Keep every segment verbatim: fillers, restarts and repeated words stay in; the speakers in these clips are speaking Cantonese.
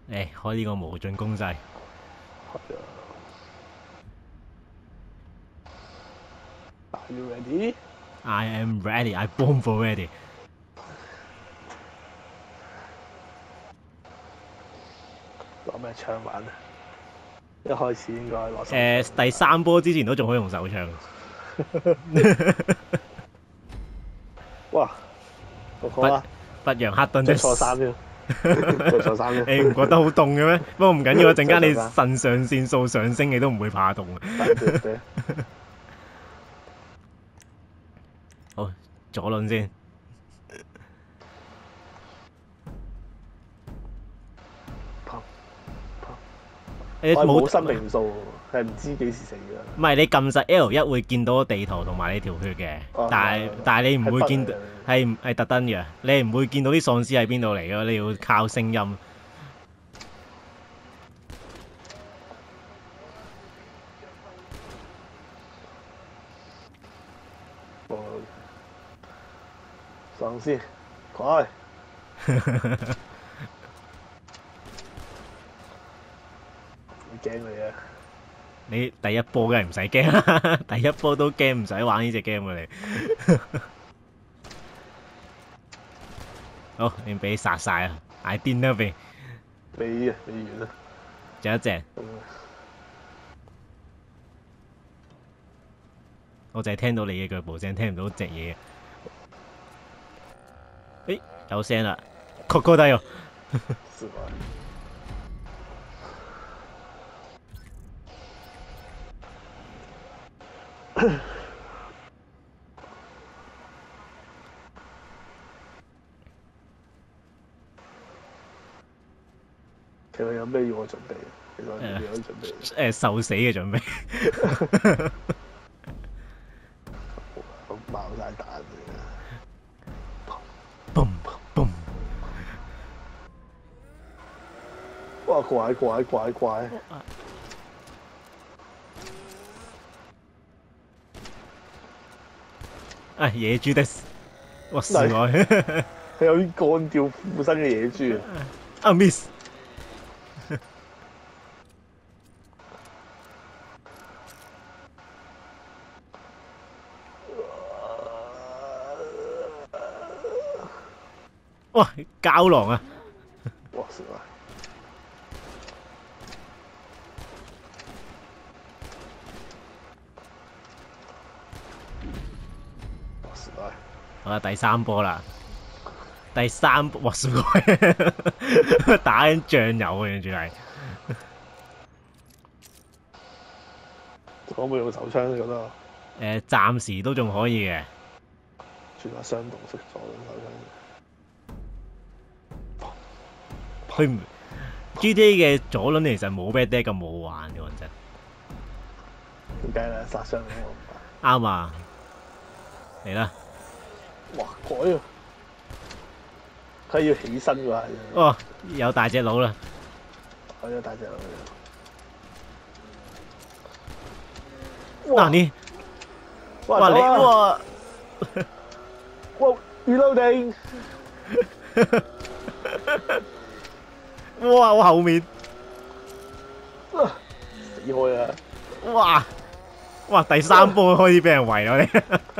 誒，開呢個無盡攻勢。 係啊。Are you ready? I am ready. I born for ready。 攞咩槍玩啊？一開始應該攞手誒、 槍第三波之前都仲可以用手槍。 哇！好好啊， 不讓黑盾着的錯衫添，着錯衫添。 你唔覺得好凍嘅咩？不過唔緊要啊，陣間你着錯腎上腺素上升，你都唔會怕凍嘅。 對對好，左輪先。你我係冇冇生命數，係唔知幾時死㗎。 唔係你撳實 L 一會見到地圖同埋你條血嘅， 哦但係係但係你唔會見到係係唔係特登嘅，你唔會見到啲喪屍喺邊度嚟嘅，你要靠聲音。 哦，喪屍，快！驚你啊！ 你第一波梗係唔使驚啦，第一波都驚唔使玩呢隻 game 啊你。好，你俾你殺晒啊 ！I did nothing。 未啊，未完啊！ 仲有一隻， 嗯我就係聽到你嘅腳步聲，聽唔到隻嘢。誒，有聲啦 c o c o d i l 是吧？其實有咩要我準備？其實有咩準備？ 誒受死嘅準備。 我爆晒彈嘅。 嘣嘣！ 哇！怪怪怪怪！ 啊野豬的，哇死係我！ 係有啲幹掉附身嘅野豬啊！ 啊 miss！哇膠囊啊！ 哇！是吧？哇！是吧？ 好啦，第三波啦，第三波哇死我！打緊醬油啊，完全係。 可唔可以用手槍你覺得？ 誒暫時都仲可以嘅。 轉下雙動式左輪手槍。 佢唔 G T A 嘅左輪其實冇 Red Dead 咁好玩嘅，講真。 點解咧？殺傷力我啱啊！嚟啦！ 唔哇！改啊！佢要起身㗎喎， 哦，有大隻佬啦！ 我有大隻佬。 嗱你，哇你哇！ 哇！ 哇！reloading！ 哇！我後面， 死開啊！ 哇！哇！第三波開始俾人圍咗你。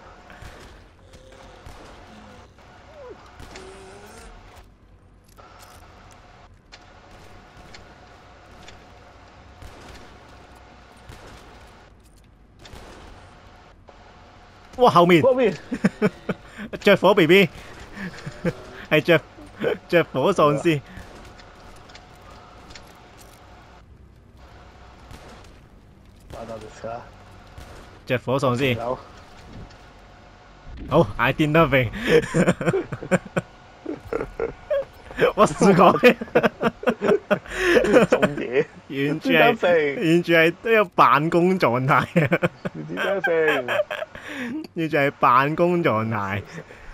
哇！後面嗰邊着火 B B 係着着火喪屍。 打到你啊！ 着火喪屍。 有好 ，I did nothing 我試過， 做嘢， 完全係完全係都有辦公狀態啊！ 唔知咩聲， 完全係辦公狀態。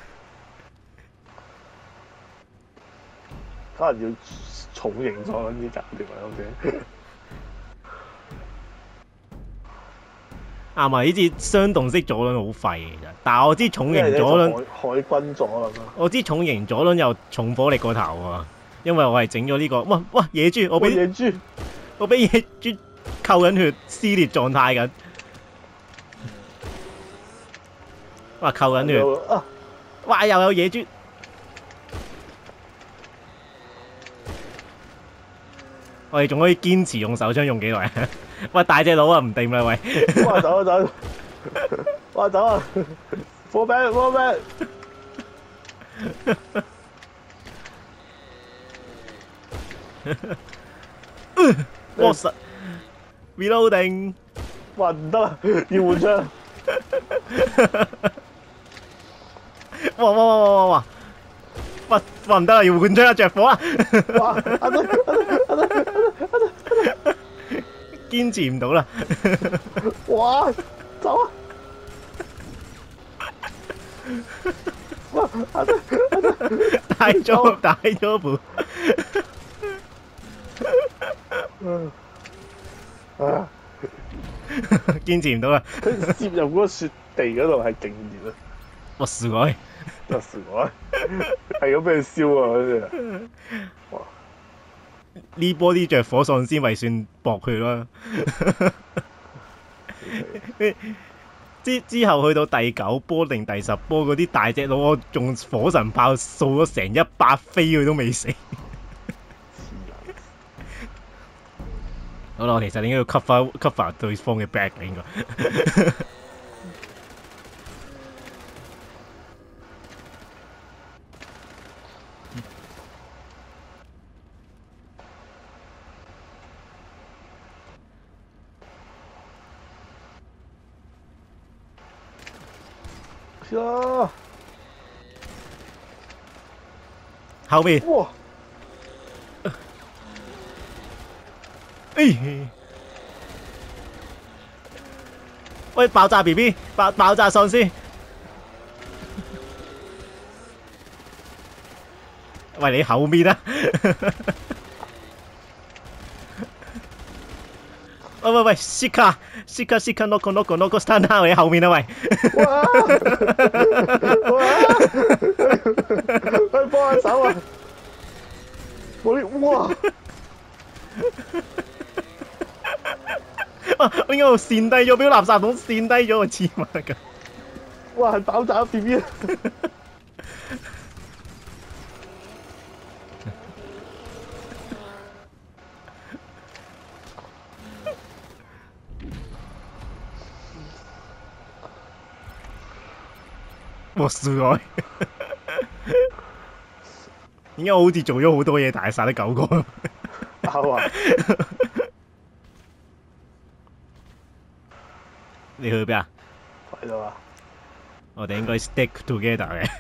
可能要重型咗嗰啲搞掂啊！好似啱啊！呢支雙動式左輪好廢其實，但係我知重型左輪， 海海軍咗啦嘛。 我知重型左輪有重火力過頭喎， 因為我係整咗呢個，哇哇野豬，我我俾野豬， 我俾野豬扣緊血，撕裂狀態緊。哇扣緊血， 啊！ 哇又有野豬。我哋仲可以堅持用手槍用幾耐？喂大隻佬啊，唔掂啦喂！ 哇走啊走！哇走啊！Fall back fall back！ 哇實 reloading！ 哇唔得啦，要換槍！ 哇哇哇哇哇哇！哇哇唔得啦，要換槍啊！着火啊！ 哇！阿仔阿仔阿仔堅持唔到啦！ 哇！走啊！哇！阿仔阿仔大咗大咗部， 啊！ 堅持唔到啦！ 佢攝入嗰個雪地嗰度係勁熱啊！ 哇すごい！ 真係我係咁俾佢燒啊！嗰啲哇！ 呢波啲着火喪屍咪算搏佢啦。之之後去到第九波定第十波嗰啲大隻佬，我仲火神炮掃咗成一百飛佢都未死。好啦，我其實應該要 cover cover 對方嘅 back 應該。 啊！ 後面， 哇！ 哎，喂，爆炸 B B， 爆爆炸喪屍，喂你後面啊！喂喂喂 ，Shika Shika Shika Noko Noko Noko Stand 你後面啊喂！ 哇！哇！去幫下手啊！我啲哇！ 啊！我應該跣低咗，俾個垃圾桶跣低咗，我黐孖㗎！ 哇！係爆炸 B B 啊！ 哇！すごい！點解我好似做咗好多嘢，但係殺得九個？ 啱啊！ 你去邊啊？ 喺度啊！ 我哋應該 stick together 嘅。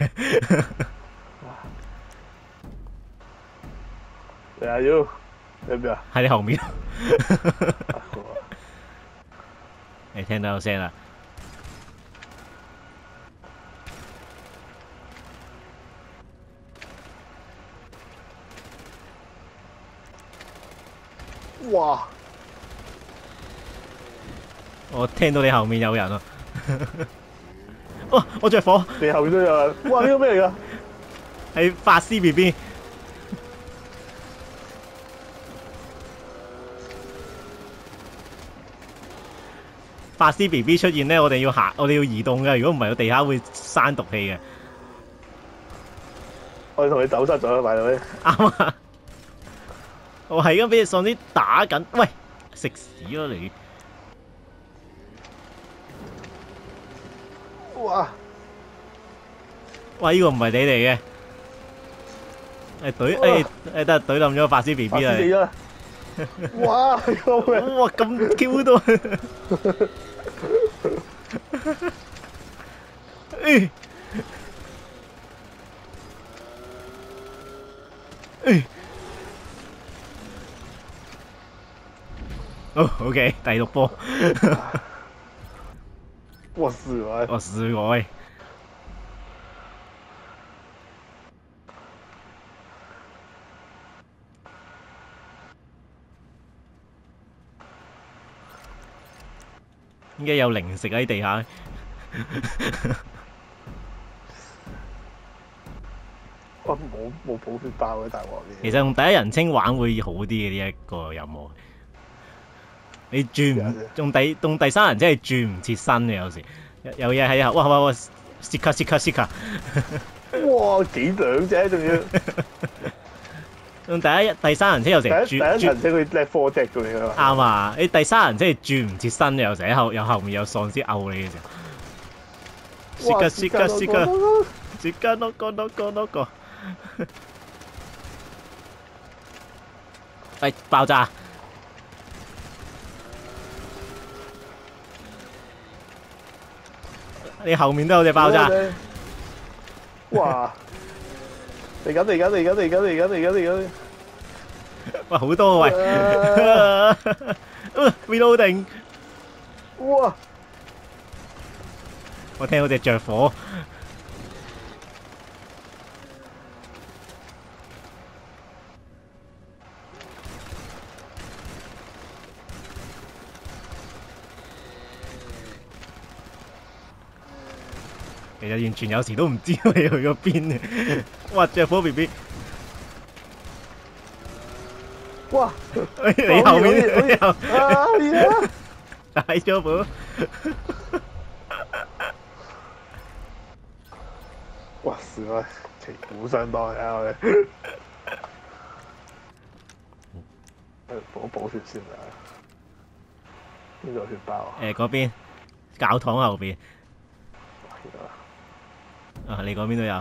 你阿要喺邊啊？ 喺你後面。你聽到有聲啦？ 哇！ 我聽到你後面有人啊！哇！我着火， 你後面都有人。哇！呢個咩嚟㗎？ 係法師 B B。法師 B B 出現咧，我哋要行，我哋要移動嘅。如果唔係，個地下會生毒氣嘅。 我哋同你走失咗啦，埋到你。 啱啊！我係而家俾隻喪屍打緊，喂！食屎咯你！ 哇！ 哇！呢個唔係你嚟嘅，誒懟誒誒得懟冧咗個法師 B B 啦！ 死咗！哇！救命！ 哇咁 Q 多！誒誒好 OK，第六波。 哇！すごい！ 哇すごい！應該有零食喺地下。 哇！ 冇冇補血包嘅大鑊嘢。 其實用第一人稱玩會好啲嘅呢一個任務。你轉唔用第用第三人稱係轉唔切身嘅，有時有有嘢喺後，哇哇哇！切卡切卡切卡！ 哇，幾兩啫，仲要用第一第三人稱有時第一第轉轉一人稱佢叻科隻嘅你啊！ 啱啊！你第三人稱係轉唔切身嘅，有時喺後有後面有喪屍毆你嘅時候。 哇切卡切卡切卡！切卡多個多個多個！喂，爆炸！你後面都有隻爆炸！ 哇！嚟緊嚟緊嚟緊嚟緊嚟緊嚟緊嚟緊！ 哇，好多喂！reloading！ 哇！ 我聽到隻着火。其實完全有時都唔知你去咗邊嘅。哇！着火 B B， 哇！ 你後面你後啊！ 大咗火。 哇！是啊，旗鼓相當啊！我哋補補血先啊！邊度血包啊？ 誒嗰邊教堂後邊。啊！你嗰邊都有。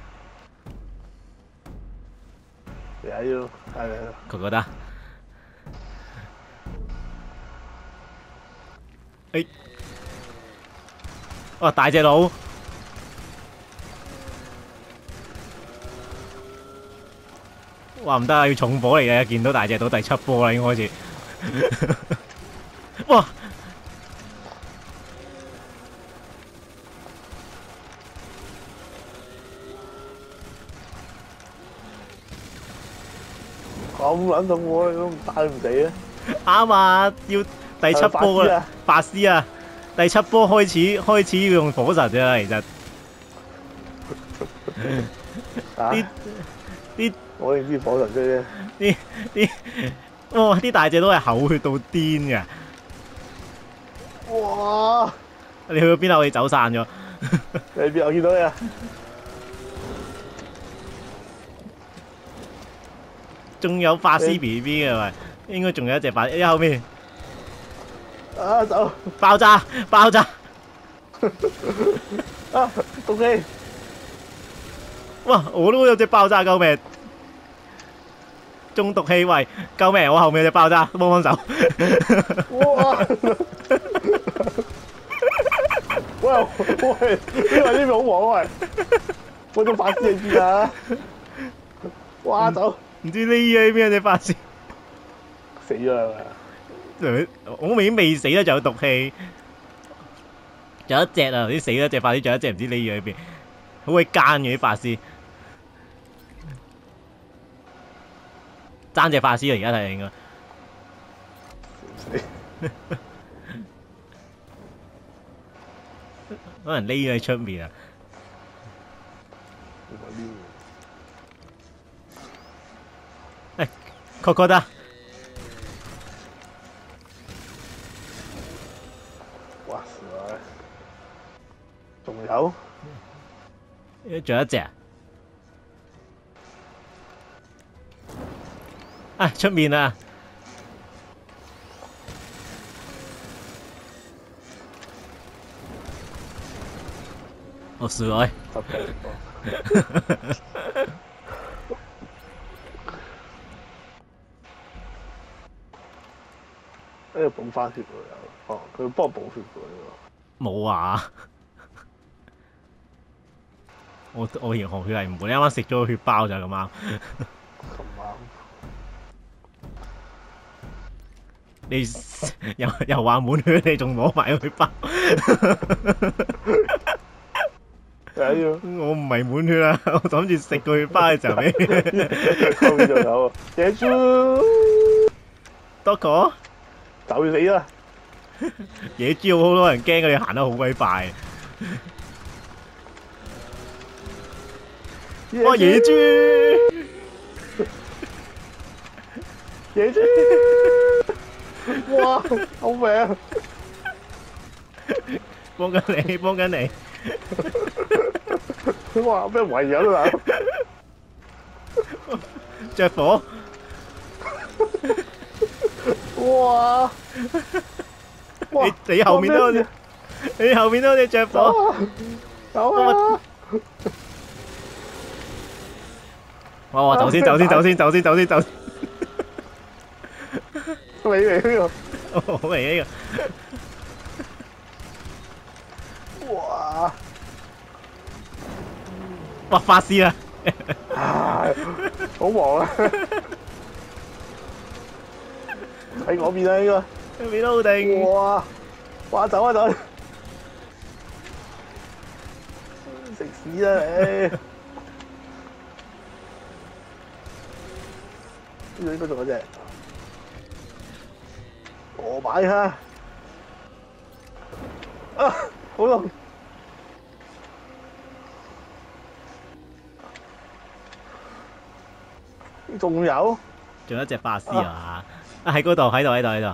嚟啊！要係佢覺得。誒！哇！大隻佬。哇！唔得啊！要重火嚟嘅，見到大隻佬第七波啦，已經開始。哇！ 咁撚痛喎，都打唔死啊！ 啱啊！要第七波啦，法師啊！第七波開始開始要用火神啫，其實。啲啲我認知火神啫。 啲啲哇！啲大隻都係口血到癲嘅。 哇！ 你去咗邊啊？我哋走散咗。 你邊？我見到你啊！ 仲有法師 B B 嘅咪，應該仲有一隻法師喺後面。 啊！走！ 爆炸！爆炸！ 啊！毒氣！ 哇！我都有隻爆炸，救命！中毒氣喂，救命！我後面有隻爆炸，幫幫手。 哇！喂喂，呢位呢邊好黃喂，我種法師你知啊？哇！走！ 唔知匿喺邊隻法師？ 死咗啦！ 我明顯未死啦，仲有毒氣，仲有一隻啊！啲死咗隻法師，仲有一隻唔知匿咗喺邊，好鬼奸嘅啲法師。爭隻法師啊！而家睇應該，可能匿咗喺出面啊！誒，確確得。 哇！是啊，仲有？ 仲有一隻啊！啊！出面啊！我死咗！ 呢度補翻血喎，哦，佢幫我補血喎呢冇啊！我我連紅血係唔會，你啱啱食咗個血包就咁啱。 咁啱。 你又又話滿血，你仲攞埋個血包？ 係要。 我唔係滿血啊！我諗住食個血包嘅時候俾。 後面仲有野豬。 多個？ 就要死啦！ 野豬好多人驚，佢哋行得好鬼快。 哇野豬， 野豬，哇救命啊！ 幫緊你，幫緊你。 哇俾人圍緊啦！ 着火， 哇！哇！ 你你後面都有隻，你後面都有隻着火。 走啊！走啊！ 哇哇！走先走先走先走先走先走先。 你嚟呢個？ 好嚟呢個！哇！ 哇發師啦！ 唉，好忙啊！喺我邊啊呢個，邊都好定。 哇！哇走啊走！食屎啦你！呢度應該仲有隻，我買下。啊！好痛！仲有？ 仲有一隻巴斯啊！啊喺嗰度，喺度，喺度，喺度。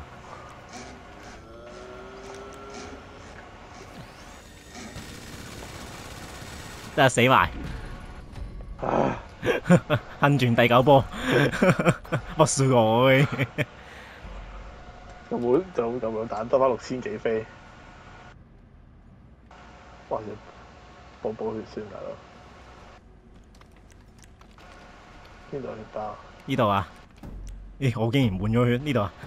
真係死埋。 啊！ 恨傳第九波，我輸我嘅。 就冇就咁樣彈，得翻六千幾飛。哇！要補補血先大佬。邊度血包？ 呢度啊！咦，我竟然換咗血呢度啊！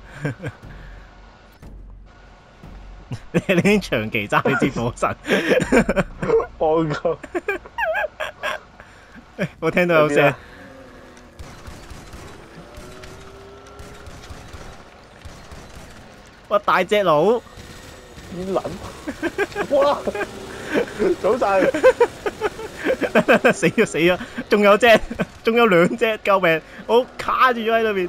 你你已經長期揸你支火神。 戇鳩！ 我聽到有聲。哇！大隻佬。 煙撚！哇！早晒！ 死咗死咗，仲有隻，仲有兩隻，救命！我卡住咗喺裏邊。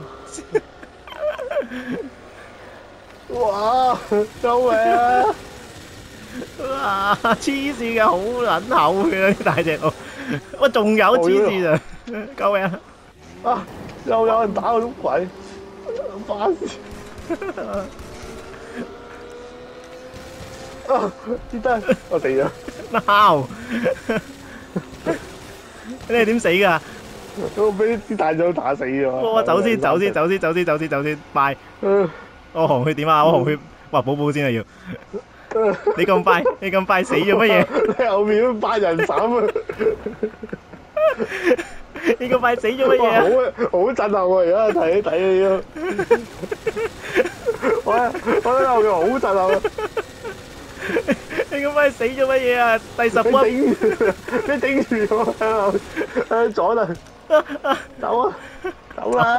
哇！救命啊！ 哇！黐線嘅，好撚厚嘅啲大隻佬。哇！仲有黐線啊！救命啊！ 啊！又有人打我種鬼，巴士。啊！跌低，我死咗。 鬧！你係點死㗎？ 我俾啲大將打死咗。 哇！走先，走先，走先，走先，走先，走先，拜！我紅血點啊？我紅血，哇！補補先啊要。你咁快，你咁快死咗乜嘢？ 你後面都八人斬啊！ 你咁快死咗乜嘢啊？ 好好震撼喎！而家睇睇你都，我我喺後面好震撼啊！ 你咁快死咗乜嘢啊？第十關， 你頂住我喺後，喺左度，走啊，走啦！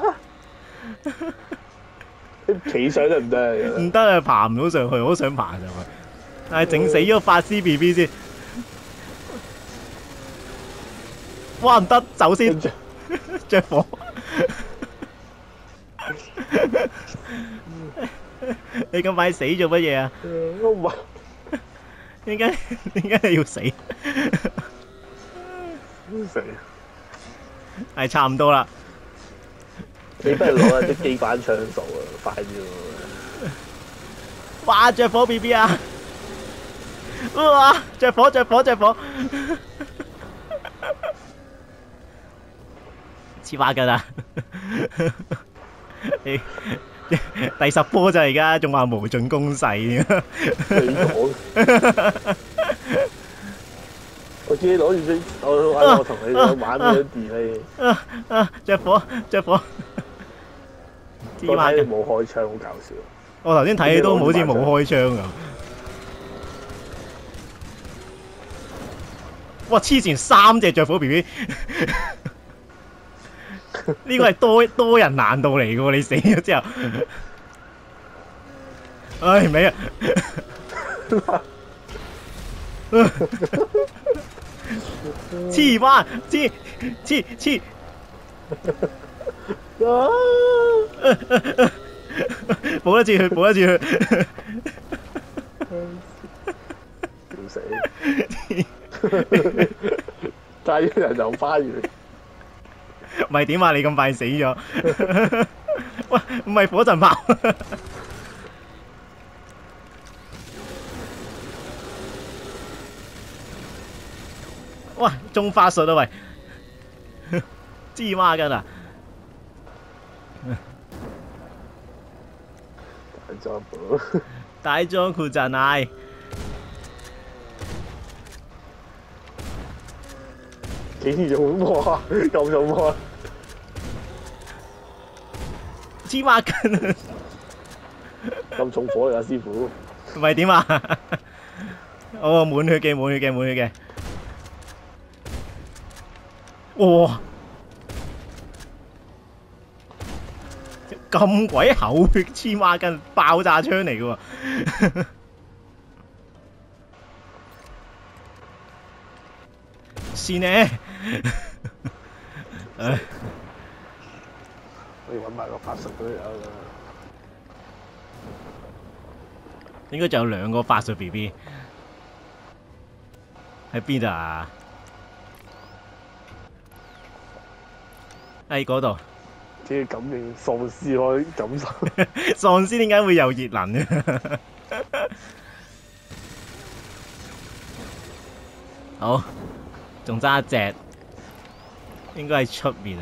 你企上得唔得啊？ 唔得啊，爬唔到上去，我都想爬上去，但係整死咗法師 B B 先。哇！唔得，走先，着火。你咁快死做乜嘢啊？ 我唔係。 點解點解你要死？ 死！ 係差唔多啦。 你不如攞下啲機關槍數啊，快啲喎！ 哇！着火 B B 啊！哇！着火着火着火！黐孖筋啊！你第十波就而家仲話無盡攻勢。 你講，我知你攞住先，我我同你玩嗰啲 delay。 啊啊！着火着火！黐孖筋冇開槍，好搞笑。 我頭先睇你都好似冇開槍咁。哇！黐線三隻着火 B B。呢個係多多人難度嚟嘅喎，你死咗之後，唉尾啊！黐孖黐黐黐，補得住佢，補得住佢， 屌死！ 但係啲人就花園。 唔係點啊？你咁快死咗？喂，唔係火陣炮。哇！中法術啊喂！芝孖筋啊！ 大丈夫。 大丈夫じゃない。 竟然用哇咁重喎！ 黐孖筋啊！ 咁重火嚟啊，師傅！ 唔係點啊？哦，滿血嘅，滿血嘅，滿血嘅。哇！咁鬼厚血黐孖筋，爆炸槍嚟嘅喎！先呢？唉， 我要揾埋個法術嗰度有啦。 應該仲有兩個法術 B B 喺邊度啊？喺嗰度。 即係感應喪屍可以感受。 喪屍點解會有熱能嘅？好，仲爭一隻，應該喺出面啊！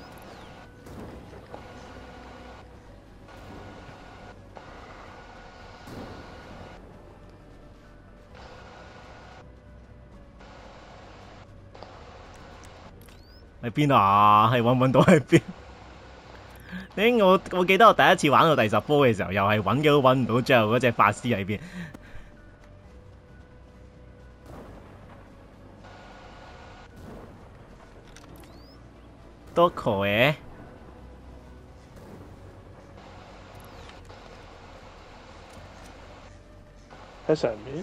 喺邊啊？係揾唔揾到喺邊？誒，我我記得我第一次玩到第十波嘅時候，又係揾嘅都揾唔到，最後嗰隻法師喺邊？多個嘅喺上面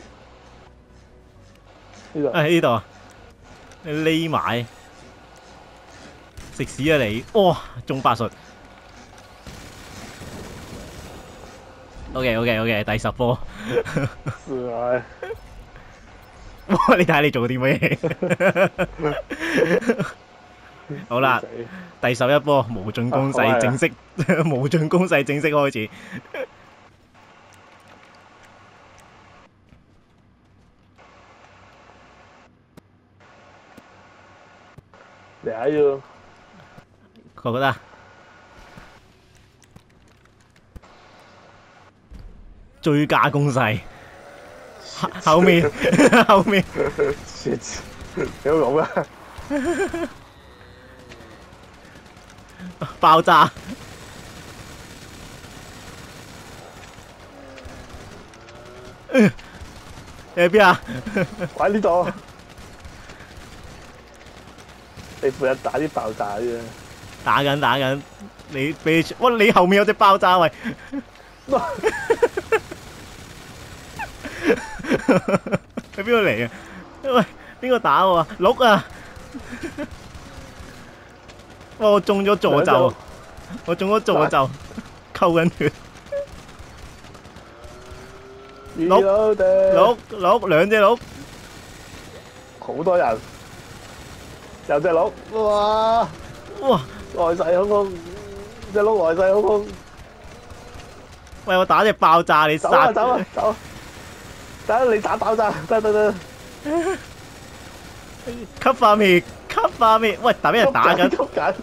呢度啊，喺呢度啊，你匿埋食屎啊你！哇，中法術。OK OK OK， 第十波。 是啊！ 哇！你睇下你做啲乜嘢？好啦，第十一波無盡攻勢正式，無盡攻勢正式開始。 嚟要， 我覺得最佳攻勢，後面後面， 你好講啊！ 爆炸！你喺邊啊？ 喺呢度。你負責打啲爆炸啫。 打緊打緊，你俾哇！你後面有隻爆炸喂！喺邊度嚟啊？喂，邊個打我啊？鹿啊！哇！我中咗詛咒，我中咗詛咒，扣緊血。鹿鹿鹿兩隻鹿， 好多人，有隻鹿，哇哇！ 來勢洶洶，隻鹿來勢洶洶。 喂，我打隻爆炸，你殺！ 走啊走啊走啊！等你打爆炸，得得得。 吸化滅，吸化滅！喂，打俾人打緊。 吸緊。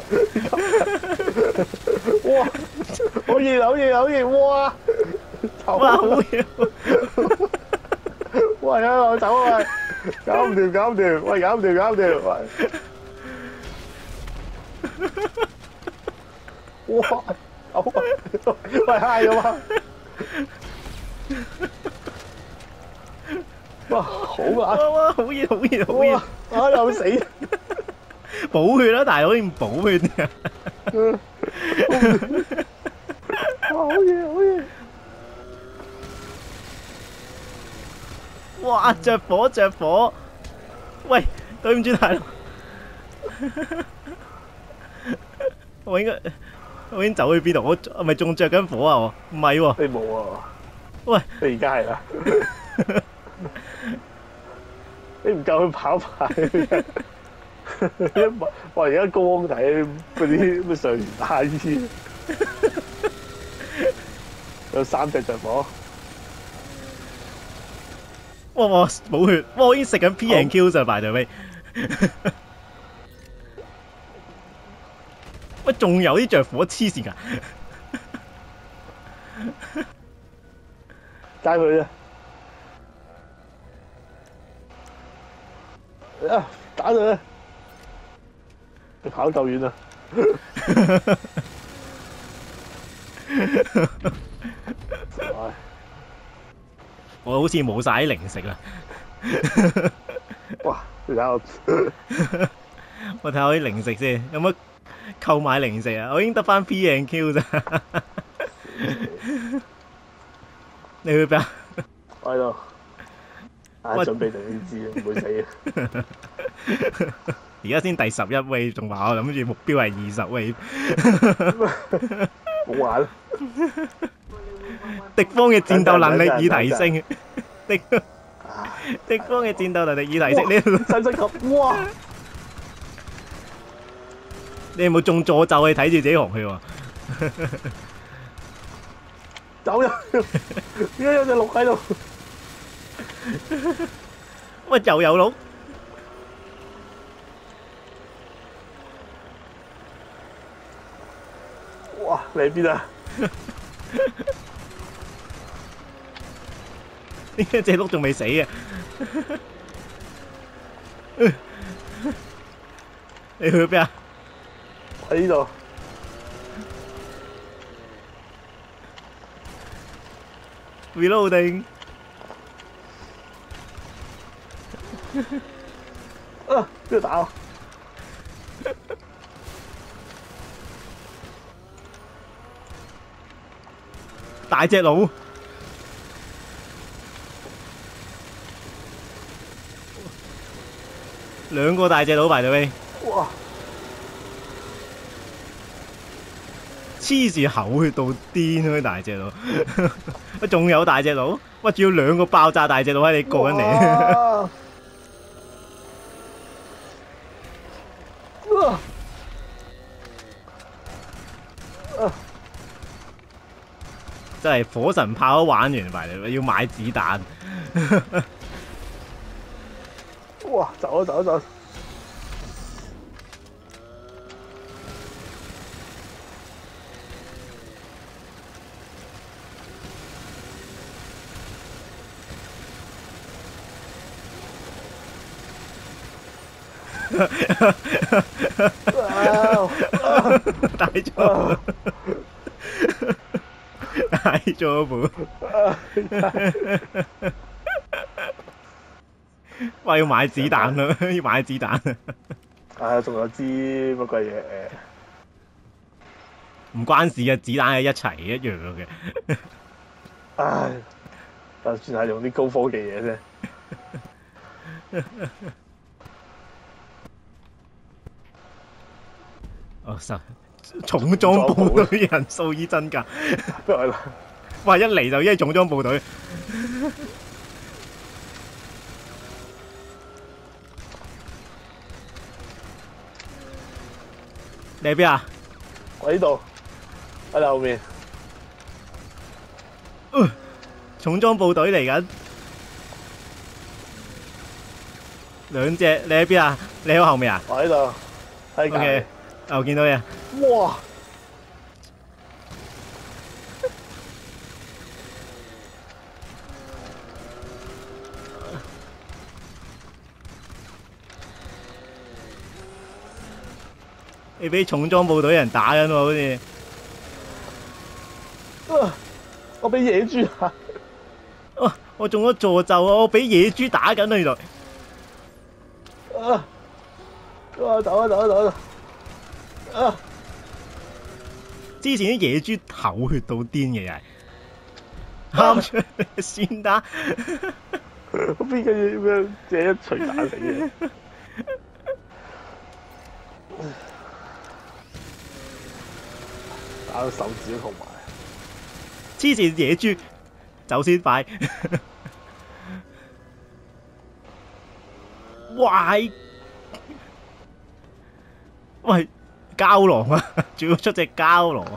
哇！好熱好熱好熱！哇！ 哇！好熱！ 喂啊！我走啊！喂，搞唔掂搞唔掂！喂，搞唔掂搞唔掂！喂！哇！好啊！喂，嗨咗嘛？哇！好啊！ 哇哇！好熱好熱好熱！ 啊！又死！ 補血啦，大佬點補血啊？ 好熱好熱！ 哇！着火着火！喂，對唔住大佬，我應該我已經走去邊度？我係咪仲着緊火啊？我唔係喎。 你冇啊？ 喂， 你而家係啦。你唔夠佢跑快。 哇！而家高空睇嗰啲咩上元大衣，有三隻着火。 哇哇冇血，哇我已經食緊 P and Q 咋，by the way。喂，仲有啲着火黐線㗎！ 街佢啊！啊！打佢啊！你跑得夠遠啊！ 我好似冇晒啲零食啦。 哇！你睇我， 我睇下啲零食先，有乜購買零食啊？我已經得翻 P and Q 咋。你去邊啊？ 我喺度。啊！準備定呢支，唔會死嘅。 而家先第十一位，仲話我諗住目標係二十位。 好玩。 敵方嘅戰鬥能力已提升。敵敵方嘅戰鬥能力已提升。你真真級哇！ 你有冇中助咒去睇住自己紅血喎？ 走入，點解有隻鹿喺度？ 喂，又有鹿？ 哇！你喺邊啊？ 點解隻鹿仲未死啊？你去邊啊？ 喺呢度。 Reloading。 啊！邊度打我？ 大隻佬。兩個大隻佬埋到尾。 哇！ 黐線口血到癲嗰啲大隻佬，喂仲有大隻佬，喂仲要兩個爆炸大隻佬喺你過緊嚟，真係火神炮都玩完埋嚟，要買子彈。 哇！走啊走啊走！ 大咗，大咗部，話要買子彈啦，要買子彈。 啊，仲有支乜鬼嘢誒？ 唔關事嘅，子彈係一齊一樣嘅。 唉，就算係用啲高科技嘢啫。 哦，實重裝部隊人數已增加。 不如哇！一嚟就已經係重裝部隊。你喺邊啊？ 我呢度喺你後面。 呃、重裝部隊嚟緊。兩隻，你喺邊啊？你喺後面啊？ 我喺度。喺隔離。 我見到你啊！ 哇！ 你俾重裝部隊人打緊喎，好似。 啊！我俾野豬打。 哇！我中咗助咒啊！我俾野豬打緊啊，原來。 啊！啊！走啊走啊走啊！啊！ 之前啲野豬口血到癲嘅又係，喊出先打。 邊個嘢咩？借一錘打死嘅。打到手指都痛埋。 黐線野豬走先快。哇！ 喂，膠囊啊，仲要出隻膠囊啊！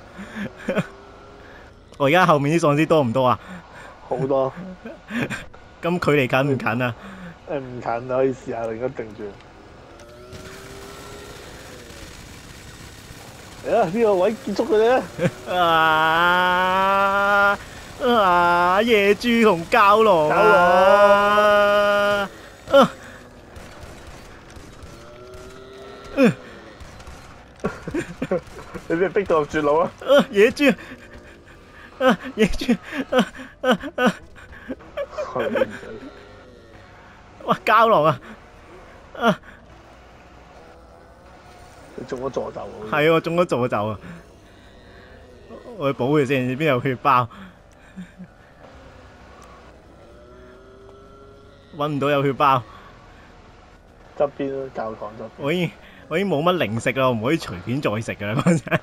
我而家後面啲喪屍多唔多啊？ 好多。 咁距離近唔近啊？ 誒唔近啊，可以試下，你而家定住。嚟啊！呢個位結束佢哋啊！ 啊啊！野豬同膠囊啊！啊嗯你俾逼到絕路啊！ 啊！野豬啊！野豬啊啊啊！哇！膠囊啊！啊！ 你中咗詛咒喎！ 係我中咗詛咒啊！我去補佢先，邊有血包？揾唔到有血包。 側邊咯，教堂側邊。 我已經我已經冇乜零食啦，我唔可以隨便再食噶啦嗰陣。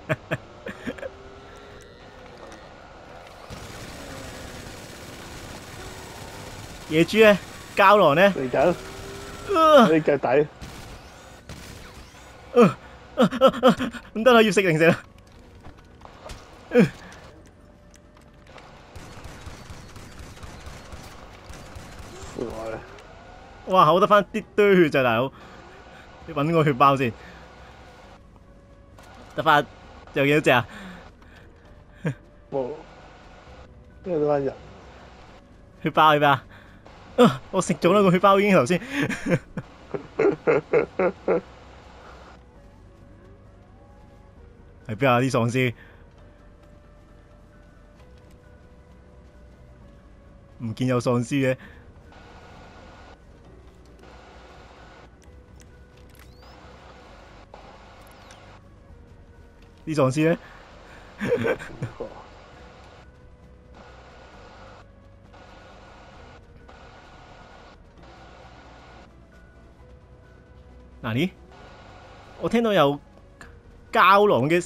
野豬咧，膠囊咧， 嚟緊， 啊你腳底。 啊啊啊唔得啦，要食零食啦。嗯哇！口得翻啲堆血咋大佬，你揾個血包先，得翻有幾多隻啊？ 冇，因為得翻人。 血包血包啊！我食咗啦個血包已經頭先。係邊啊啲喪屍？唔見有喪屍嘅。啲喪屍咧？嗱呢？我聽到有膠囊嘅，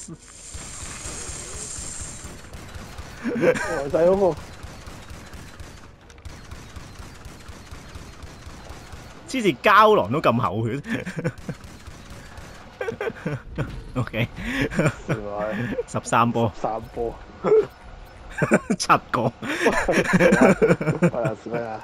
呆仔嗰個黐線膠囊都咁厚血。O K，十三波， 三波， 七個。 係啊，是咩啊？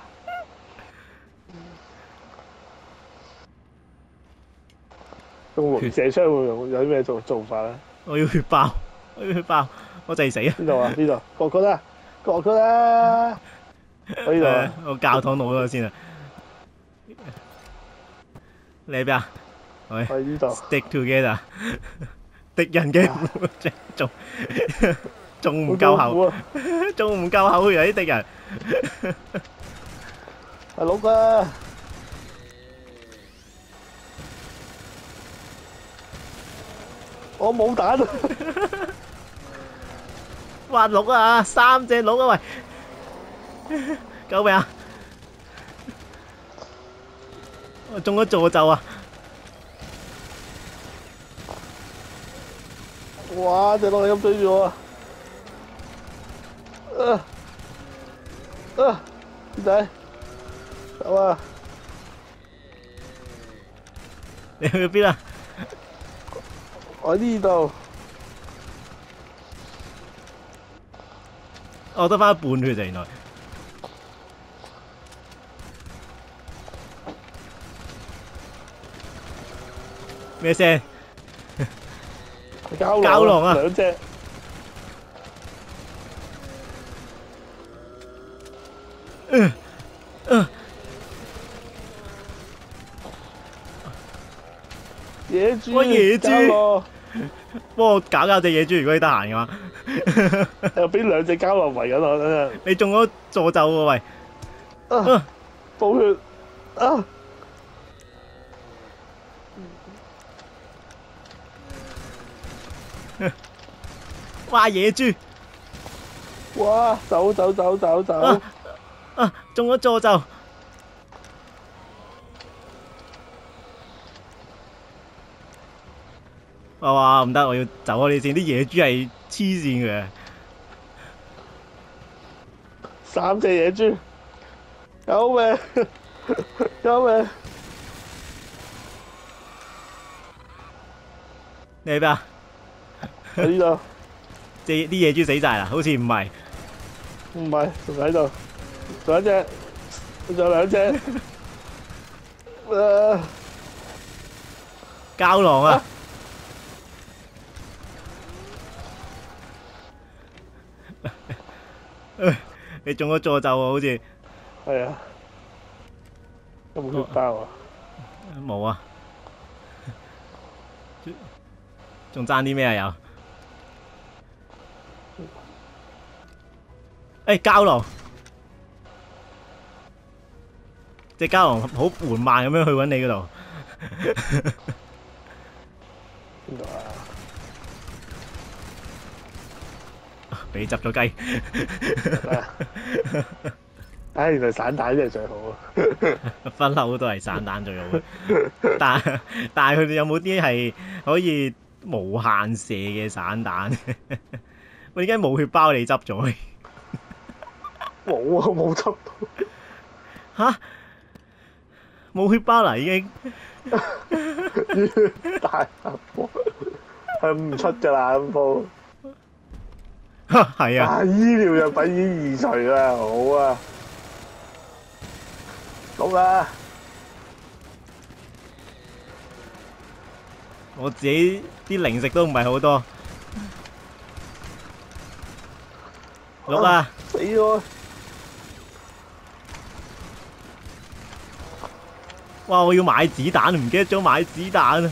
用龍射槍會用有啲咩做做法咧？ 我要血包，我要血包，我就係死啊！ 邊度啊？邊度？過區啦，過區啦！我呢度啊！ 我教堂攞咗先啊！你喺邊啊？喂我呢度。 Stick together， 敵人嘅仲仲唔夠厚，仲唔夠厚嘅啲敵人。 係佬啊！我冇彈。 哇鹿啊，三隻鹿啊喂！救命啊！我中咗詛咒啊！ 哇！隻鹿咁追住我啊！啊啊！啲仔，走啊！ 你去邊啊？ 我呢度。 我得翻一半血咋原來。咩聲？ 膠膠囊啊！ 兩隻。 嗯嗯。 野豬。 喂野豬。 幫我搞搞隻野豬，如果你得閒嘅話。 又俾兩隻膠囊圍緊我，等陣。 你中咗詛咒喎喂！ 啊！補血啊！ 哇野豬！ 哇！走走走走走！ 啊啊！中咗詛咒！我話唔得，我要走開你先。啲野豬係黐線嘅。 三隻野豬，救命！救命！ 你喺邊啊？ 喺呢度， 即啲野豬死晒啦？好似唔係。 唔係，仲喺度，仲有一隻，仲有兩隻。誒， 膠囊啊！你中咗詛咒喎，好似。 係啊。有冇血包啊？ 冇啊。仲爭啲咩啊？有。誒膠囊，隻膠囊好緩慢咁樣去揾你嗰度。 邊度啊？ 俾你執咗雞。 唉，原來散彈真係最好啊！ 不嬲都係散彈最好嘅，但但係佢哋有冇啲係可以無限射嘅散彈？喂，點解冇血包你執咗？ 冇啊，冇執到。 吓？冇血包啦已經。 大波係唔出㗎啦，咁鋪。 係啊。 啊！醫療藥品已經移除啦，好啊。好啦。 我自己啲零食都唔係好多。碌啊！ 死咗！ 哇！我要買子彈，唔記得咗買子彈啊！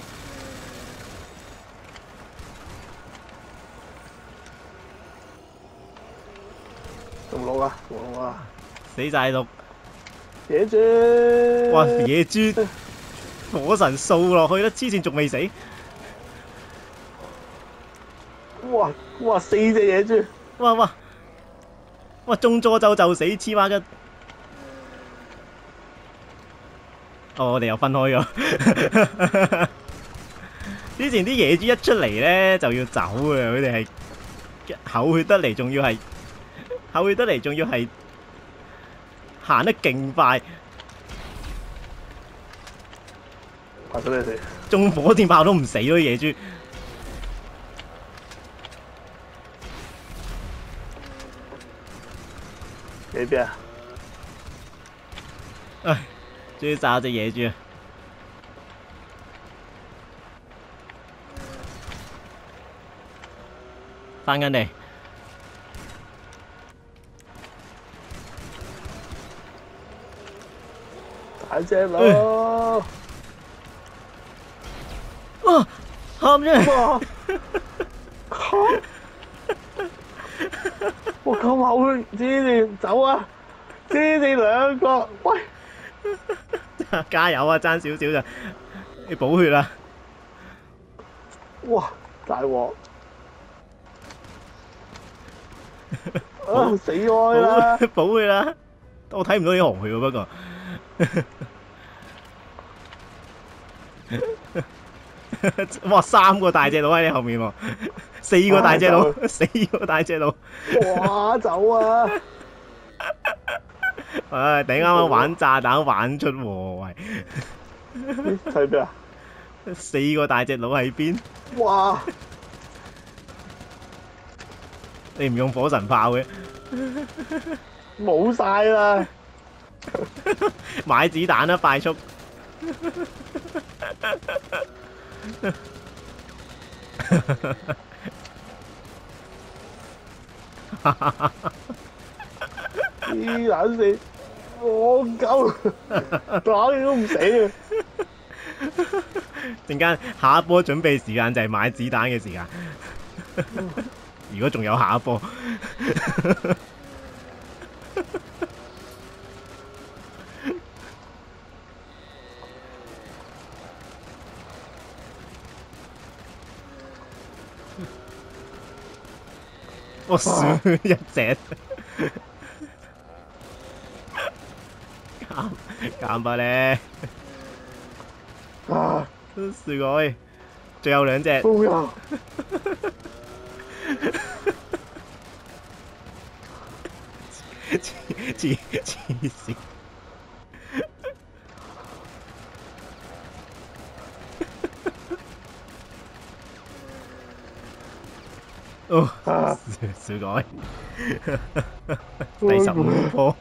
仲碌啊！仲碌啊！ 死晒碌！ 野豬！ 哇！野豬火神掃落去啦，黐線仲未死！ 哇！哇！四隻野豬！ 哇哇！哇！中咗就就死，黐孖筋！哦，我哋又分開咗。之前啲野豬一出嚟咧就要走嘅，佢哋係口血得嚟，仲要係口血得嚟，仲要係行得勁快。 拍咗你哋。 中火箭炮都唔死咯，野豬。 喺邊啊？ 唉，終於炸咗隻野豬啊！翻緊嚟。 大隻佬！ 哇！喊啫！ 哇！我咁口血，知你走啊！知你兩個，喂！ 加油啊！爭少少咋，你補血啦！ 哇！大鑊！啊！死開啦！ 補血啦！我睇唔到啲紅血喎，不過。哇！三個大隻佬喺你後面喎，四個大隻佬，四個大隻佬。 哇！走啊！ 唉，頂啱啱玩炸彈玩出禍位。 睇邊啊？ 四個大隻佬喺邊？ 哇！ 你唔用火神炮嘅？ 冇晒啦！ 買子彈啦，快速！ 黐撚線，我鳩，打你都唔死啊！ 陣間下一波準備時間就係買子彈嘅時間。如果仲有下一波。我輸一隻，減減吧咧， 啊！ 輸佢，仲有兩隻。 冇有。 黐黐黐線！ 哦， 啊！ 小改第十五波，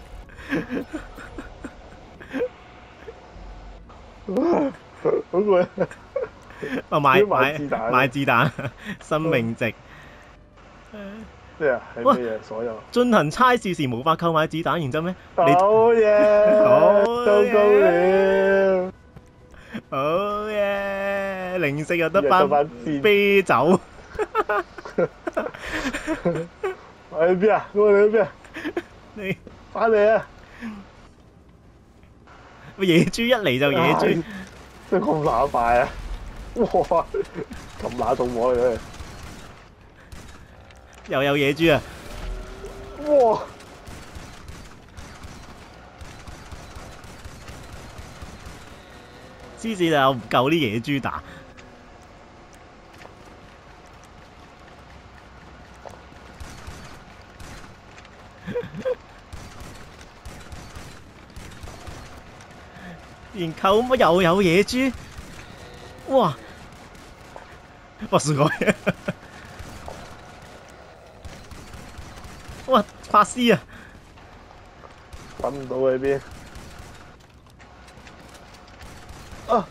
好攰。 啊買要買買子彈買子彈，生命值。 咩啊？係哇咩嘢？所有。 進行差事時無法購買子彈，然之後咩？ 好你嘢！ 好到高嘢了。 好嘢，零食又得又得翻返箭啤酒。 我喺邊啊？我哋喺邊啊？ 你翻嚟啊！ 野豬一嚟就野豬， 真係咁乸快啊！哇！咁乸到我嘅， 又有野豬啊！ 哇！ 黐線就唔夠啲野豬打。然後乜又有野豬？哇！哇すごい！哇法師啊！ 揾唔到喺邊啊！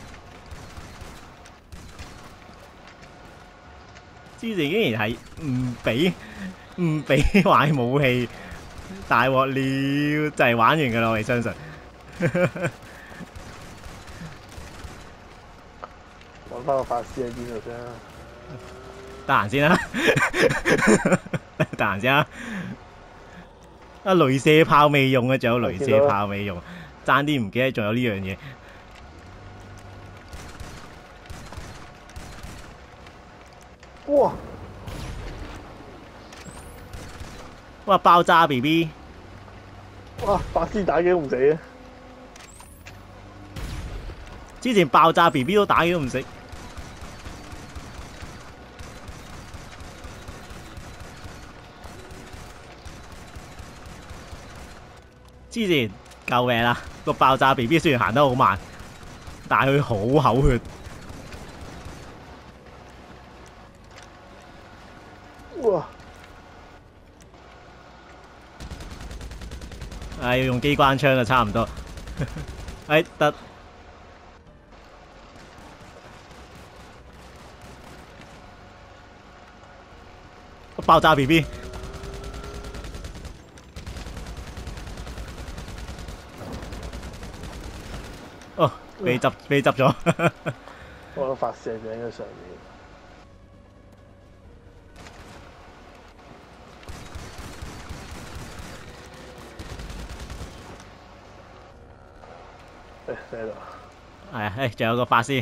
之前竟然係唔俾唔俾壞武器，大鑊了，就係玩完㗎啦！我哋相信。 揾翻個法師喺邊度先啊？ 得閒先啦，得閒先啦。啊，雷射炮未用啊，仲有雷射炮未用，爭啲唔記得仲有呢樣嘢。 哇！ 哇！爆炸 B B， 哇！法師打幾都唔死啊！ 之前爆炸 B B 都打幾都唔死。之前救命啦！個爆炸 B B 雖然行得好慢，但係佢好口血。 哇！ 唉，要用機關槍啊，差唔多。唉，得。爆炸 B B。哦，被執被執咗。 我個發射井喺上面。誒喺度。 係啊，誒，仲有個法師。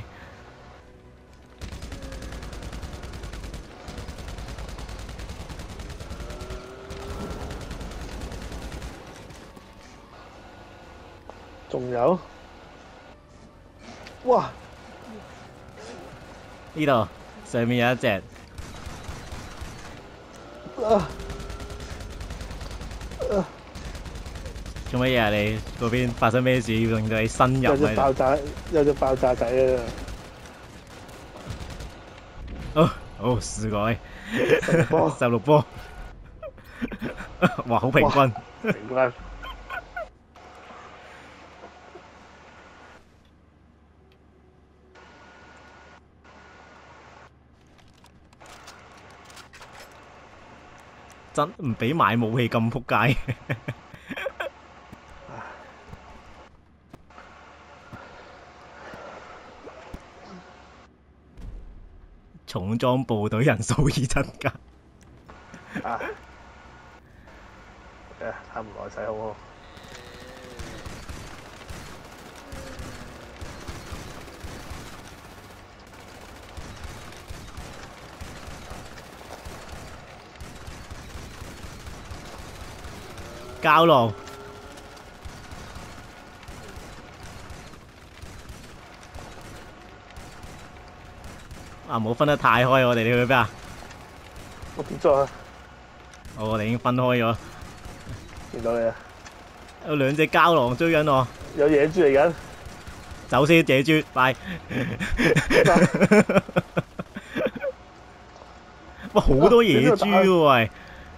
仲有。哇！ 呢度上面有一隻。 啊！啊！ 做乜嘢啊？你嗰邊發生咩事要令到你深入有隻喺度？ 爆炸，有隻爆炸仔啊！ 哦，好試過， 十六波， 十六波，哇，好平均。 平均。 真唔俾買武器咁撲街。重裝部隊人數已增加。 啊！誒，差唔多使好喎。 膠囊。啊！唔好分得太開，我哋你去邊啊？ 我跌咗啊！ 哦，我哋已經分開咗。 見到你啊！ 有兩隻膠囊追緊我。 有野豬嚟緊。 走先，野豬，拜。 哇，好多野豬喎喂！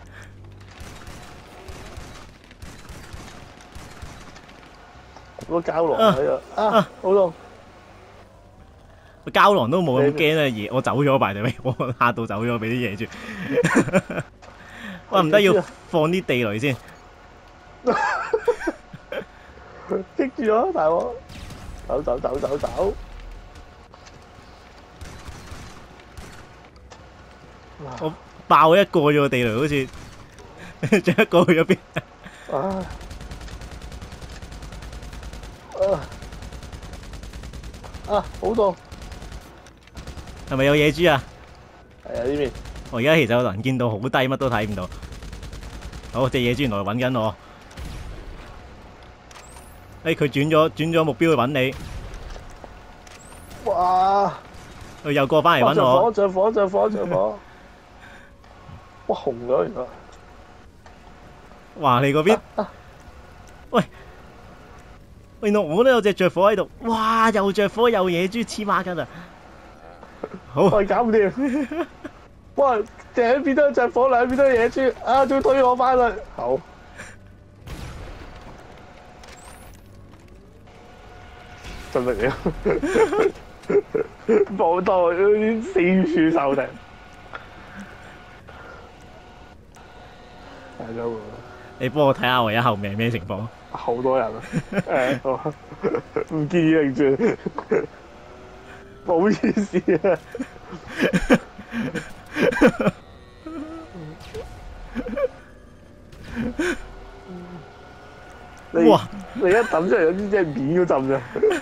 好多膠囊喺度啊！好痛！ 膠囊都冇咁驚啊！野我走咗埋嚟，我嚇到走咗，俾啲野豬。哇！唔得，要放啲地雷先。 棘住咗，大鑊！走走走走走！ 我爆一個啫喎，地雷好似，仲有一個去咗邊？ 啊！啊！啊！好痛！ 係咪有野豬啊？ 係啊，呢邊。 我而家其實能見到好低，乜都睇唔到。好，隻野豬原來揾緊我。誒，佢轉咗轉咗目標去揾你。 哇！ 佢又過翻嚟揾我。 着火！着火！着火！着火！哇，紅咗原來。 哇！你嗰邊？喂！原來我都有隻着火喺度。哇！又着火又野豬，黐孖筋啊！好， 我搞唔掂。哇！兩邊都着火，兩邊都野豬，啊！仲要推我翻去。好。盡力了。冇到四處受敵。大家喎。 你幫我睇下我而家後面係咩情況？ 好多人啊！誒，唔建議擰轉。唔好意思啊！你哇！ 你一抌出嚟有啲真係面嗰陣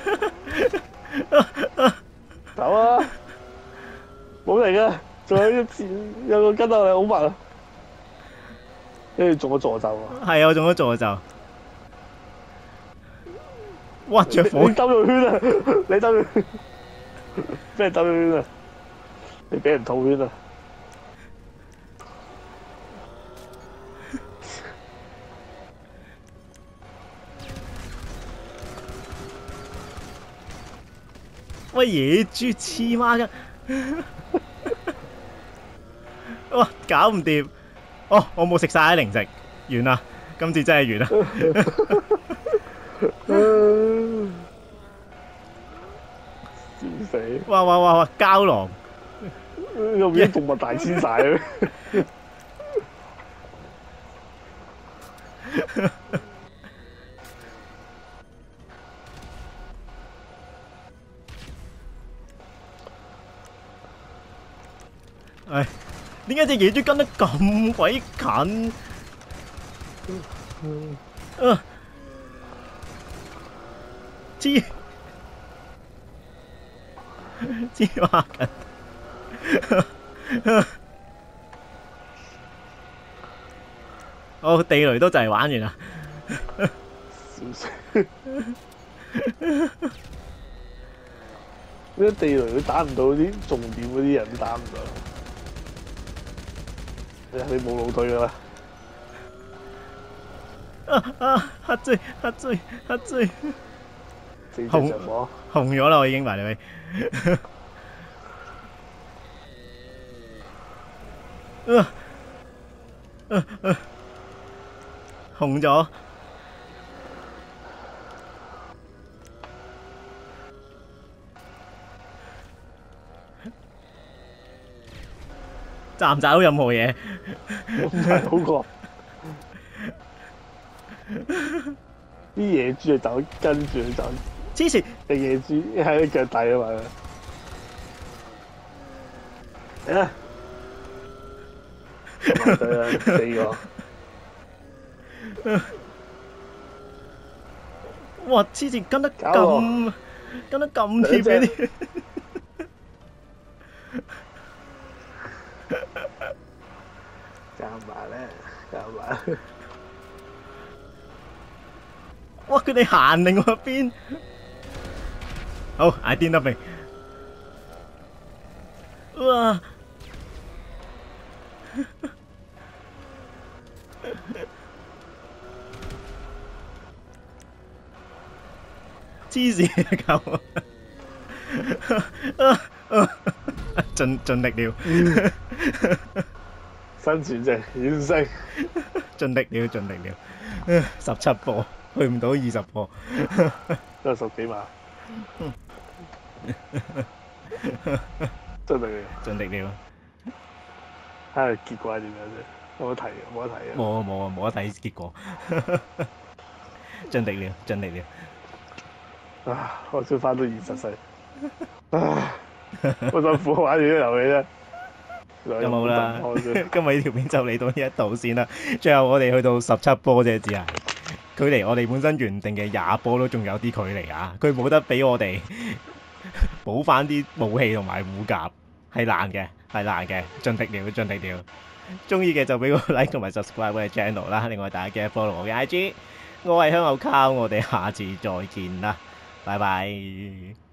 咋？走啊！冇嚟噶，仲有一次有個跟落嚟好密啊！跟住中咗助咒啊！ 係啊，我中咗助咒。哇！着火！ 你兜咗圈啊！你兜咗圈，俾人兜咗圈啊！你俾人套圈啊！ 喂，野豬黐孖筋！哇，搞唔掂！哦，我冇食晒啲零食，完啦，今次真係完啦。 笑死！ 哇哇哇哇，膠囊！ 有冇啲動物大遷徙啊？ 唉，點解隻野豬跟得咁鬼近？啊！黐黐孖筋！好，地雷都就係玩完啦。 笑死！嗰啲地雷佢打唔到啲重點嗰啲人都打唔到。你冇腦退㗎啦！ 啊啊！黑追黑追黑追！ 紅咗紅咗啦！我已經埋你位。啊啊啊！紅咗。賺唔賺到任何嘢？ 唔係好過。啲野豬就走，跟住佢走。 黐線！ 隻野豬喺腳底啊嘛。嚟啊！對啊，四個。 哇！黐線跟得咁跟得咁貼嘅啲。 加埋咧，加埋。 哇！佢哋行另外一邊。好 ，I did nothing。哇！黐線狗。盡盡力了。 生存值完成， 盡力了，盡力了。十七波，去唔到二十波。 都係十幾萬。盡力了， 盡力了。 睇下結果係點樣啫？有冇睇？冇得睇嘅。 冇啊冇啊，冇得睇結果。盡力了，盡力了。 啊！我想翻到現實世。啊！好辛苦玩住啲遊戲啫。 咁好啦，今日呢條片就嚟到呢一度先啦。最後我哋去到十七波啫，只係距離我哋本身原定嘅廿波都仲有啲距離啊！佢冇得俾我哋補翻啲武器同埋護甲，係難嘅，係難嘅，盡力了，盡力了。中意嘅就俾個 like 同埋 subscribe 我嘅 channel 啦。另外大家記得 follow 我嘅 I G， 我係香口膠，我哋下次再見啦，拜拜。